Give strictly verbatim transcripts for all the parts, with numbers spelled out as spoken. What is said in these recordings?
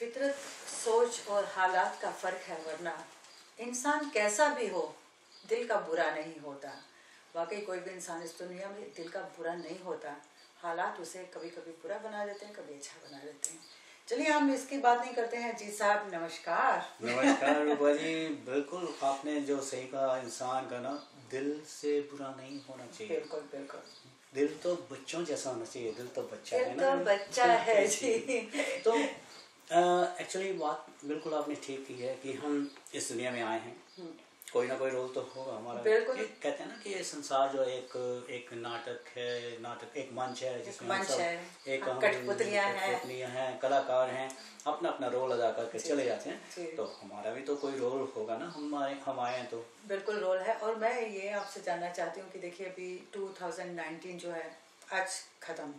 फितरत, सोच और हालात का फ़र्क है, वरना इंसान कैसा भी हो दिल का बुरा नहीं होता। वाकई कोई भी इंसान इस दुनिया में दिल का बुरा नहीं होता, हालात उसे कभी कभी बुरा बना देते हैं, कभी अच्छा बना देते हैं। चलिए हम इसकी बात नहीं करते हैं। जी साहब नमस्कार। नमस्कार रूपा जी, बिल्कुल आपने जो सही कहा, इंसान का ना दिल से बुरा नहीं होना चाहिए। बिल्कुल बिल्कुल, दिल तो बच्चों जैसा होना चाहिए। दिल तो बच्चा दिल है ना, तो बच्चा है जी। तो एक्चुअली बात बिल्कुल आपने ठीक की है कि हम इस दुनिया में आए हैं, कोई ना कोई रोल तो होगा हमारा। बिल्कुल। कहते हैं ना कि ये संसार जो एक एक नाटक है, नाटक एक मंच है जिसमें हम सब एक कठपुतलियां हैं, कलाकार हैं, अपना अपना रोल अदा करके चले जाते हैं। तो हमारा भी तो कोई रोल होगा ना, हमारे हम आए हैं तो बिल्कुल रोल है। और मैं ये आपसे जानना चाहती हूँ कि देखिए अभी दो हज़ार उन्नीस जो है आज खत्म।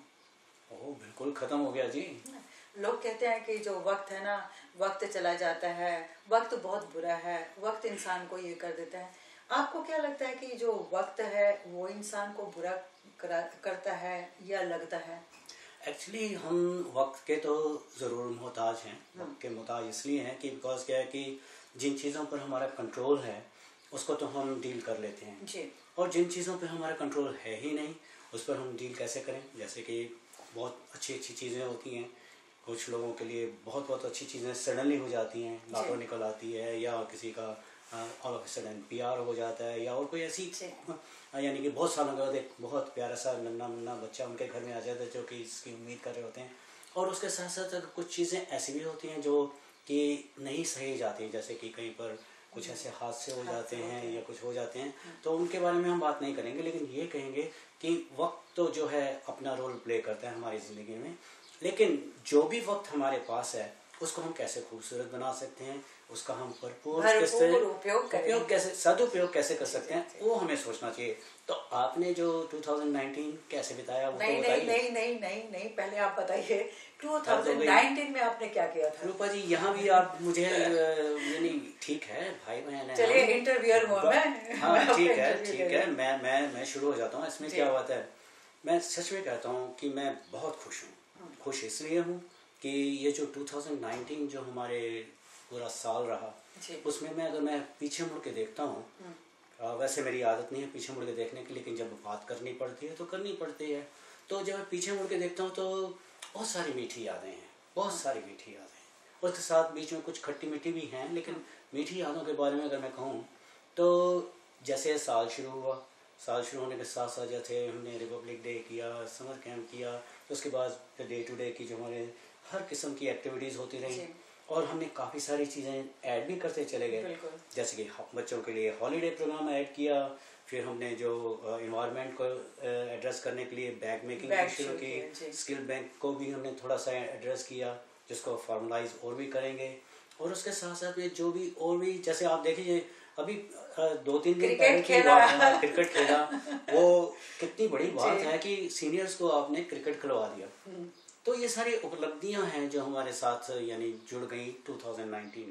ओह बिल्कुल खत्म हो गया जी। लोग कहते हैं कि जो वक्त है ना, वक्त चला जाता है, वक्त बहुत बुरा है, वक्त इंसान को ये कर देता है। आपको क्या लगता है कि जो वक्त है वो इंसान को बुरा करता है या लगता है? एक्चुअली हम वक्त के तो ज़रूर मोहताज हैं। वक्त के मोहताज इसलिए हैं कि बिकॉज क्या है कि जिन चीज़ों पर हमारा कंट्रोल है उसको तो हम डील कर लेते हैं जी। और जिन चीज़ों पर हमारा कंट्रोल है ही नहीं उस पर हम डील कैसे करें। जैसे कि बहुत अच्छी अच्छी चीज़ें होती हैं, कुछ लोगों के लिए बहुत बहुत अच्छी चीज़ें सडनली हो जाती हैं, लाटो निकल आती है, या किसी का all of sudden P R हो जाता है, या और कोई ऐसी यानी कि बहुत सालों के बाद एक बहुत प्यारा सा नन्ना मुन्ना बच्चा उनके घर में आ जाता है जो कि इसकी उम्मीद कर रहे होते हैं। और उसके साथ साथ कुछ चीज़ें ऐसी भी होती हैं जो कि नहीं सही जाती, जैसे कि कहीं पर कुछ ऐसे हादसे हो जाते हैं या कुछ हो जाते हैं, तो उनके बारे में हम बात नहीं करेंगे, लेकिन ये कहेंगे कि वक्त तो जो है अपना रोल प्ले करता है हमारी ज़िंदगी में। लेकिन जो भी वक्त हमारे पास है उसको हम कैसे खूबसूरत बना सकते हैं, उसका हम भरपूर कैसे उपयोग उपयोग कैसे सदुपयोग कैसे कर सकते हैं, वो हमें सोचना चाहिए। तो आपने जो दो हज़ार उन्नीस कैसे बिताया वो नहीं, तो बताइए। नहीं नहीं नहीं नहीं पहले आप बताइए दो हज़ार उन्नीस में आपने क्या किया था? रूपा जी यहाँ भी आप मुझे यानी ठीक है भाई बहन है, चलिए इंटरव्यूअर हुआ मैं। हाँ ठीक है ठीक है, मैं मैं मैं शुरू हो जाता हूँ। इसमें क्या बात है, मैं सच में कहता हूँ कि मैं बहुत खुश हूँ। खुश इसलिए हूँ कि ये जो दो हज़ार उन्नीस जो हमारे पूरा साल रहा उसमें मैं अगर मैं पीछे मुड़ के देखता हूँ, वैसे मेरी आदत नहीं है पीछे मुड़ के देखने की, लेकिन जब बात करनी पड़ती है तो करनी पड़ती है। तो जब मैं पीछे मुड़ के देखता हूँ तो बहुत सारी मीठी यादें हैं, बहुत सारी मीठी यादें हैं। उसके साथ बीच में कुछ खट्टी मीठी भी हैं, लेकिन मीठी यादों के बारे में अगर मैं कहूँ तो जैसे साल शुरू हुआ, साल शुरू होने के साथ साथ जैसे हमने रिपब्लिक डे किया, समर कैंप किया, उसके बाद डे टू डे की जो हमारे हर किस्म की एक्टिविटीज़ होती रही और हमने काफ़ी सारी चीज़ें ऐड भी करते चले गए। जैसे कि बच्चों के लिए हॉलीडे प्रोग्राम ऐड किया, फिर हमने जो इन्वायरमेंट को एड्रेस करने के लिए बैग मेकिंग शुरू की, स्किल बैंक को भी हमने थोड़ा सा एड्रेस किया जिसको फॉर्मलाइज और भी करेंगे। और उसके साथ साथ में जो भी और भी जैसे आप देखिए अभी दो तीन दिन पहले की बात, क्रिकेट खेला, वो कितनी बड़ी बात है कि सीनियर्स को आपने क्रिकेट खिलवा दिया। तो ये सारी उपलब्धियां हैं जो हमारे साथ यानी जुड़ गई दो हज़ार उन्नीस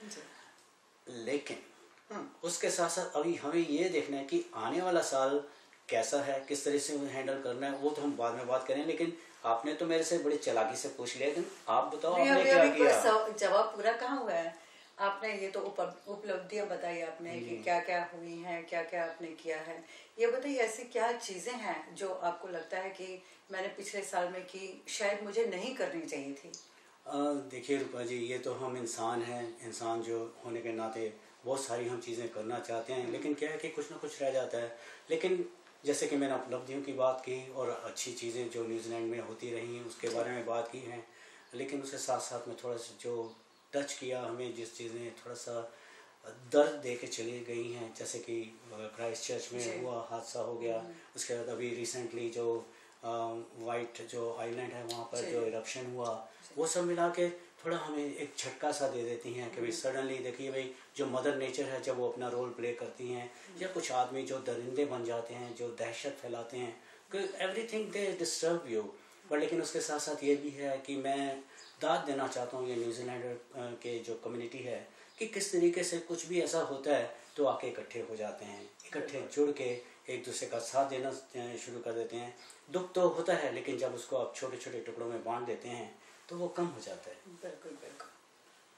में। लेकिन उसके साथ साथ अभी हमें ये देखना है कि आने वाला साल कैसा है, किस तरह से हैंडल करना है, वो तो हम बाद में बात करें। लेकिन आपने तो मेरे से बड़े चालाकी से पूछ लिया, लेकिन आप बताओ आपने अभी, क्या अभी किया? जवाब पूरा कहाँ हुआ है? आपने ये तो उपलब्धियां बताई आपने कि क्या क्या हुई हैं, क्या क्या आपने किया है। ये बताइए ऐसी क्या चीज़ें हैं जो आपको लगता है कि मैंने पिछले साल में की, शायद मुझे नहीं करनी चाहिए थी? देखिए रूपा जी, ये तो हम इंसान हैं, इंसान जो होने के नाते बहुत सारी हम चीज़ें करना चाहते हैं, लेकिन क्या है कि कुछ ना कुछ रह जाता है। लेकिन जैसे कि मैंने उपलब्धियों की बात की और अच्छी चीज़ें जो न्यूजीलैंड में होती रही हैं उसके बारे में बात की हैं, लेकिन उसके साथ साथ में थोड़ा सा जो टच किया हमें, जिस चीज़ ने थोड़ा सा दर्द दे के चली गई हैं, जैसे कि क्राइस्ट चर्च में हुआ हादसा हो गया, उसके बाद अभी रिसेंटली जो वाइट जो आइलैंड है वहाँ पर जो इरप्शन हुआ, वो सब मिला के थोड़ा हमें एक झटका सा दे देती हैं कि भाई सडनली देखिए भाई जो मदर नेचर है जब वो अपना रोल प्ले करती हैं, या कुछ आदमी जो दरिंदे बन जाते हैं जो दहशत फैलाते हैं, एवरीथिंग दे डिस्टर्ब यू। पर लेकिन उसके साथ साथ ये भी है कि मैं दाद देना चाहता हूँ ये न्यूजीलैंडर के जो कम्युनिटी है कि किस तरीके से कुछ भी ऐसा होता है तो आके इकट्ठे हो जाते हैं, इकट्ठे जुड़ के एक दूसरे का साथ देना शुरू कर देते हैं। दुख तो होता है लेकिन जब उसको आप छोटे छोटे टुकड़ों में बांट देते हैं तो वो कम हो जाता है। बिल्कुल बिल्कुल।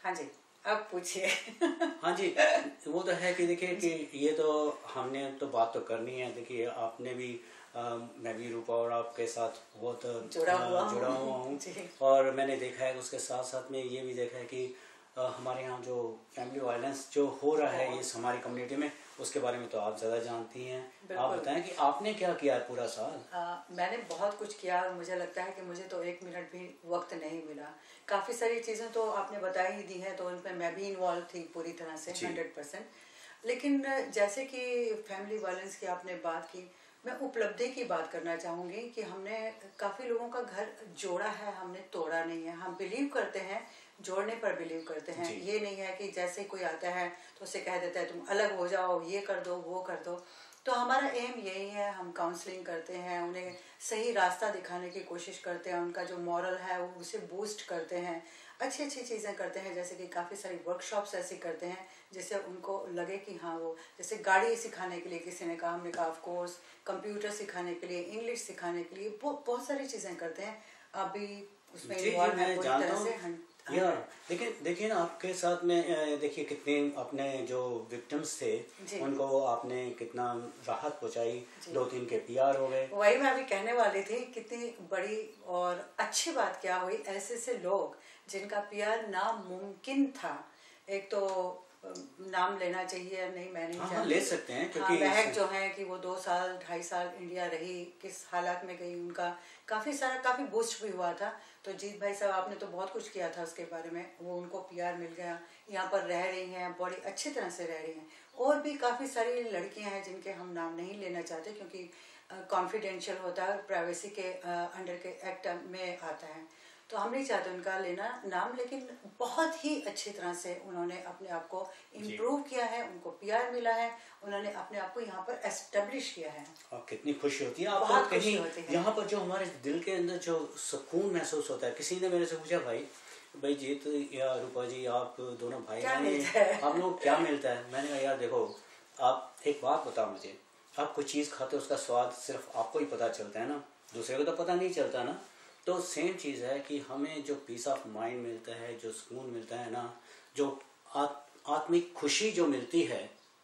हाँ जी, अब पूछिए। हाँ जी, वो तो है कि देखिए कि ये तो हमने तो बात तो करनी है। देखिए आपने भी आ, मैं भी रूपा और आपके साथ बहुत जुड़ा हुआ जुड़ा हुआ हूँ जी। और मैंने देखा है उसके साथ साथ में ये भी देखा है कि आ, हमारे यहाँ जो फैमिली वायलेंस जो हो रहा है इस हमारी कम्युनिटी में, उसके बारे में तो आप ज़्यादा जानती हैं। आप बताएं कि आपने क्या किया है पूरा साल। आ, मैंने बहुत कुछ किया और मुझे लगता है कि मुझे तो एक मिनट भी वक्त नहीं मिला। काफ़ी सारी चीज़ें तो आपने बता ही दी हैं, तो उनमें मैं भी इन्वॉल्व थी पूरी तरह से हंड्रेड परसेंट। लेकिन जैसे कि फैमिली वायलेंस की आपने बात की, मैं उपलब्धि की बात करना चाहूँगी कि हमने काफ़ी लोगों का घर जोड़ा है, हमने तोड़ा नहीं है। हम बिलीव करते हैं, जोड़ने पर बिलीव करते हैं। ये नहीं है कि जैसे कोई आता है तो उसे कह देता है तुम अलग हो जाओ, ये कर दो वो कर दो। तो हमारा एम यही है, हम काउंसलिंग करते हैं, उन्हें सही रास्ता दिखाने की कोशिश करते हैं, उनका जो मॉरल है वो उसे बूस्ट करते हैं, अच्छी अच्छी चीज़ें करते हैं। जैसे कि काफ़ी सारी वर्कशॉप्स ऐसी करते हैं जिससे उनको लगे कि हाँ, वो जैसे गाड़ी सिखाने के लिए किसी ने कहा, हमने कहा ऑफ कोर्स, कंप्यूटर सिखाने के लिए, इंग्लिश सिखाने के लिए, बहुत बहुत सारी चीज़ें करते हैं। अभी उसमें इन्वॉल्व है पूरी तरह से। या लेकिन देखिए ना, आपके साथ में देखिए कितने अपने जो विक्टिम्स थे उनको आपने कितना राहत पहुंचाई, दो तीन के पीआर हो गए। वही मैं अभी कहने वाली थी, कितनी बड़ी और अच्छी बात क्या हुई, ऐसे ऐसे लोग जिनका पीआर नामुमकिन था। एक तो नाम लेना चाहिए, नहीं मैं नहीं हाँ, ले सकते हैं क्योंकि हाँ, महक जो है कि वो दो साल ढाई साल इंडिया रही, किस हालात में गई, उनका काफ़ी सारा काफ़ी बूस्ट भी हुआ था। तो जीत भाई साहब आपने तो बहुत कुछ किया था उसके बारे में, वो उनको पीआर मिल गया, यहाँ पर रह रही हैं, बड़ी अच्छी तरह से रह रही हैं। और भी काफ़ी सारी लड़कियाँ हैं जिनके हम नाम नहीं लेना चाहते क्योंकि कॉन्फिडेंशियल होता है, प्राइवेसी के अंडर के एक्ट में आता है, तो हम नहीं चाहते उनका लेना नाम। लेकिन बहुत ही अच्छी तरह से उन्होंने अपने आप को इम्प्रूव किया है, उनको पीआर मिला है, उन्होंने अपने आप को यहाँ पर एस्टेब्लिश किया है। और कितनी खुशी होती है आपको कहीं यहाँ पर जो हमारे दिल के अंदर जो सुकून महसूस होता है। किसी ने मेरे से पूछा, भाई भाई जीत या रूपा जी, आप दोनों भाई बहन, आप लोग क्या मिलता है? मैंने कहा यार देखो, आप एक बात बताओ मुझे, आप कोई चीज़ खाते हो उसका स्वाद सिर्फ आपको ही पता चलता है ना, दूसरे को तो पता नहीं चलता ना। तो सेम चीज़ है कि हमें जो पीस ऑफ माइंड मिलता है, जो सुकून मिलता है ना, जो आत्मिक खुशी जो मिलती है,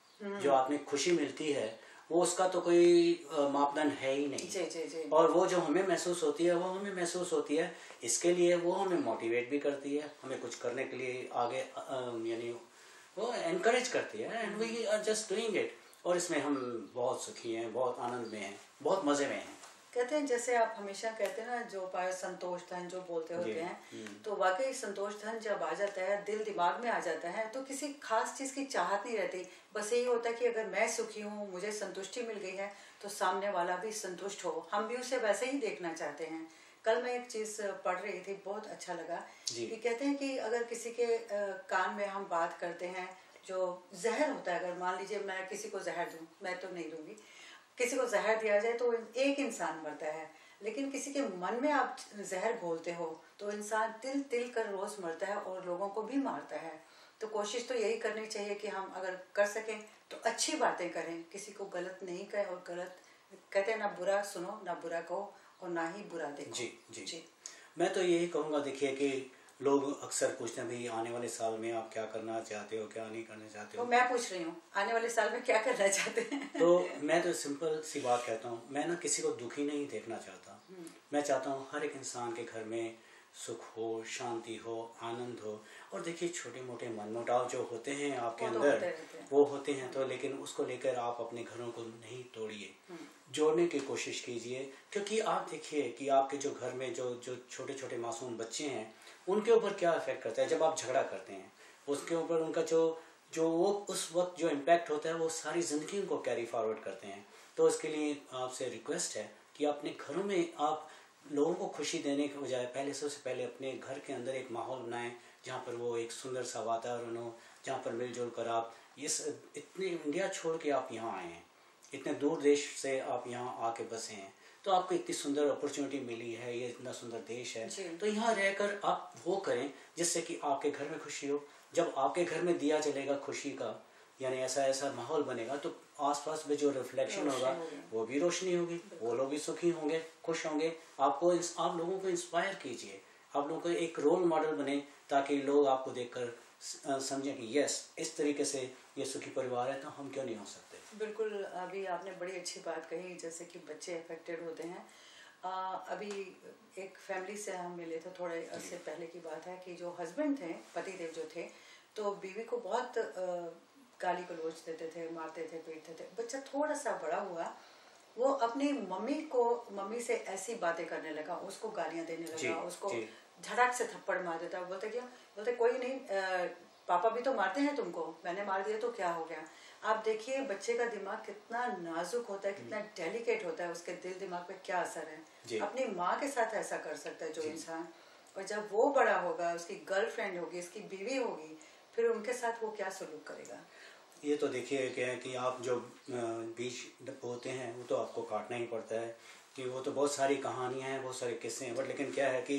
जो आत्मिक खुशी मिलती है, वो उसका तो कोई मापदंड है ही नहीं। जी, जी, जी। और वो जो हमें महसूस होती है वो हमें महसूस होती है, इसके लिए वो हमें मोटिवेट भी करती है, हमें कुछ करने के लिए आगे यानी वो एनकरेज करती है, and we are just doing it. और इसमें हम बहुत सुखी हैं, बहुत आनंद में हैं, बहुत मज़े में हैं। कहते हैं, जैसे आप हमेशा कहते हैं ना, जो पाए संतोष धन जो बोलते होते हैं, तो वाकई संतोष धन जब आ जाता है, दिल दिमाग में आ जाता है, तो किसी खास चीज़ की चाहत नहीं रहती। बस यही होता है कि अगर मैं सुखी हूँ, मुझे संतुष्टि मिल गई है, तो सामने वाला भी संतुष्ट हो, हम भी उसे वैसे ही देखना चाहते हैं। कल मैं एक चीज़ पढ़ रही थी, बहुत अच्छा लगा कि कहते हैं कि अगर किसी के कान में हम बात करते हैं, जो जहर होता है, अगर मान लीजिए मैं किसी को जहर दूँ, मैं तो नहीं दूंगी, किसी को जहर दिया जाए तो एक इंसान मरता है, लेकिन किसी के मन में आप जहर घोलते हो तो इंसान तिल तिल कर रोज मरता है और लोगों को भी मारता है। तो कोशिश तो यही करनी चाहिए कि हम अगर कर सकें तो अच्छी बातें करें, किसी को गलत नहीं कहें, और गलत कहते हैं ना, बुरा सुनो ना बुरा कहो और ना ही बुरा देखो। जी जी, जी। मैं तो यही कहूँगा, देखिए कि लोग अक्सर पूछते हैं भाई आने वाले साल में आप क्या करना चाहते हो, क्या नहीं करना चाहते हो। तो मैं पूछ रही हूँ आने वाले साल में क्या करना चाहते हैं। तो मैं तो सिंपल सी बात कहता हूँ, मैं ना किसी को दुखी नहीं देखना चाहता। मैं चाहता हूँ हर एक इंसान के घर में सुख हो, शांति हो, आनंद हो। और देखिए छोटे मोटे मनमुटाव जो होते हैं आपके अंदर, वो होते हैं, तो लेकिन उसको लेकर आप अपने घरों को नहीं तोड़िए, जोड़ने की कोशिश कीजिए। क्योंकि आप देखिए कि आपके जो घर में जो जो छोटे छोटे मासूम बच्चे हैं, उनके ऊपर क्या इफेक्ट करता है जब आप झगड़ा करते हैं, उसके ऊपर उनका जो जो वो उस वक्त जो इम्पैक्ट होता है वो सारी ज़िंदगी उनको कैरी फॉरवर्ड करते हैं। तो उसके लिए आपसे रिक्वेस्ट है कि अपने घरों में आप लोगों को खुशी देने के बजाय पहले सबसे पहले अपने घर के अंदर एक माहौल बनाएं जहाँ पर वो एक सुंदर सा वातावरण हो, जहाँ पर मिलजुल कर आप इस इतने इंडिया छोड़ के आप यहाँ आए हैं, इतने दूर देश से आप यहाँ आके बसे हैं, तो आपको इतनी सुंदर अपॉर्चुनिटी मिली है, ये इतना सुंदर देश है, तो यहाँ रहकर आप वो करें जिससे कि आपके घर में खुशी हो। जब आपके घर में दिया जलेगा खुशी का, यानी ऐसा ऐसा माहौल बनेगा, तो आसपास में जो रिफ्लेक्शन होगा वो भी रोशनी होगी, वो लोग भी सुखी होंगे, खुश होंगे। आपको आप लोगों को इंस्पायर कीजिए, आप लोगों को एक रोल मॉडल बने ताकि लोग आपको देखकर समझें कि यस इस तरीके से ये सुखी परिवार है, तो हम क्यों नहीं हो सकते। बिल्कुल, अभी आपने बड़ी अच्छी बात कही, जैसे कि बच्चे अफेक्टेड होते हैं। आ, अभी एक फैमिली से हम मिले थे, थोड़े अर्से पहले की बात है, कि जो हस्बैंड थे, पति देव जो थे, तो बीवी को बहुत गाली गलौज देते थे, मारते थे, पीटते थे। बच्चा थोड़ा सा बड़ा हुआ, वो अपनी मम्मी को मम्मी से ऐसी बातें करने लगा, उसको गालियां देने लगा, उसको झड़क से थप्पड़ मार देता। बोलते क्या, बोलते कोई नहीं, आ, पापा भी तो मारते हैं तुमको, मैंने मार दिया तो क्या हो गया। आप देखिए बच्चे का दिमाग कितना नाजुक होता है, कितना डेलिकेट होता है, उसके दिल दिमाग पे क्या असर है। अपनी माँ के साथ ऐसा कर सकता है जो इंसान, और जब वो बड़ा होगा, उसकी गर्लफ्रेंड होगी, उसकी बीवी होगी, फिर उनके साथ वो क्या सलूक करेगा। ये तो देखिए क्या है कि आप जो बीज बोते हैं वो तो आपको काटना ही पड़ता है, कि वो तो बहुत सारी कहानियाँ हैं, बहुत सारे किस्से हैं, बट लेकिन क्या है कि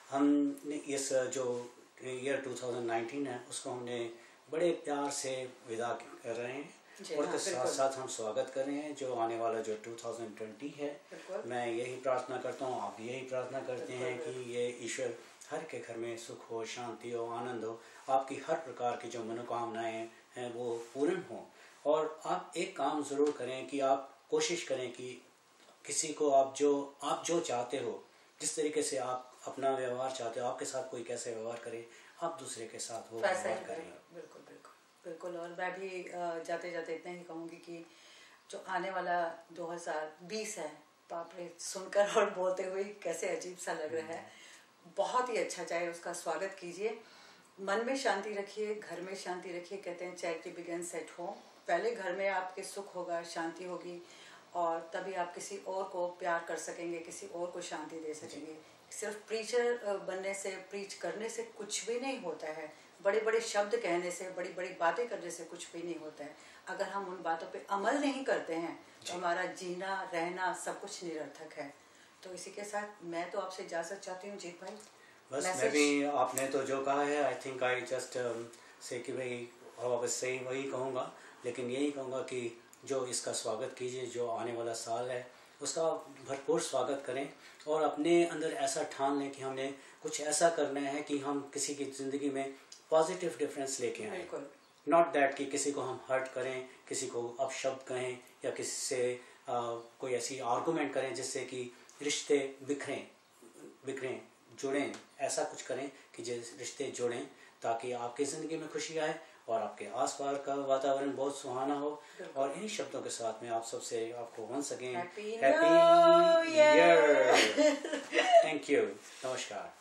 हम इस जो ईयर टू थाउजेंड नाइनटीन है उसको हमने बड़े प्यार से विदा कर रहे हैं, और के साथ साथ हम स्वागत कर रहे हैं जो आने वाला जो टू थाउजेंड ट्वेंटी है। मैं यही प्रार्थना करता हूँ, आप यही प्रार्थना करते हैं कि ये ईश्वर हर के घर में सुख हो, शांति हो, आनंद हो, आपकी हर प्रकार की जो मनोकामनाएं हैं वो पूर्ण हो। और आप एक काम ज़रूर करें कि आप कोशिश करें कि किसी को आप जो आप जो चाहते हो, जिस तरीके से आप अपना व्यवहार चाहते हो, आपके साथ कोई कैसे व्यवहार करे, आप दूसरे के साथ वो व्यवहार करें। बिल्कुल बिल्कुल बिल्कुल। और मैं भी जाते जाते इतना ही कहूँगी कि जो आने वाला दो हज़ार बीस है, बाप रे, सुनकर और बोलते हुए कैसे अजीब सा लग रहा है, बहुत ही अच्छा जाए, उसका स्वागत कीजिए, मन में शांति रखिए, घर में शांति रखिए। कहते हैं चैरिटी बिगिंस एट होम, पहले घर में आपके सुख होगा, शांति होगी, और तभी आप किसी और को प्यार कर सकेंगे, किसी और को शांति दे सकेंगे। सिर्फ प्रीचर बनने से, प्रीच करने से कुछ भी नहीं होता है, बड़े बड़े शब्द कहने से, बड़ी बड़ी बातें करने से कुछ भी नहीं होता है। अगर हम उन बातों पे अमल नहीं करते हैं तो हमारा जीना रहना सब कुछ निरर्थक है। तो इसी के साथ मैं तो आपसे इजाज़त चाहती हूँ जीत भाई। बस मैं भी, आपने तो जो कहा है, I think I just say कि भाई वापस सही वही कहूँगा, लेकिन यही कहूँगा कि जो इसका स्वागत कीजिए, जो आने वाला साल है उसका भरपूर स्वागत करें, और अपने अंदर ऐसा ठान लें कि हमने कुछ ऐसा करना है कि हम किसी की ज़िंदगी में पॉजिटिव डिफरेंस लेके आएँ। नॉट दैट कि किसी को हम हर्ट करें, किसी को अपशब्द कहें, या किसी से आ, कोई ऐसी आर्गूमेंट करें जिससे कि रिश्ते बिखरें बिखरें जुड़ें। ऐसा कुछ करें कि जिस रिश्ते जुड़ें, ताकि आपकी ज़िंदगी में खुशी आए और आपके आसपास का वातावरण बहुत सुहाना हो। और इन्हीं शब्दों के साथ में आप सबसे आपको once again happy new year. Thank you, नमस्कार।